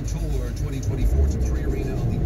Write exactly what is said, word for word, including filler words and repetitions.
Tour twenty twenty-four to three Arena on the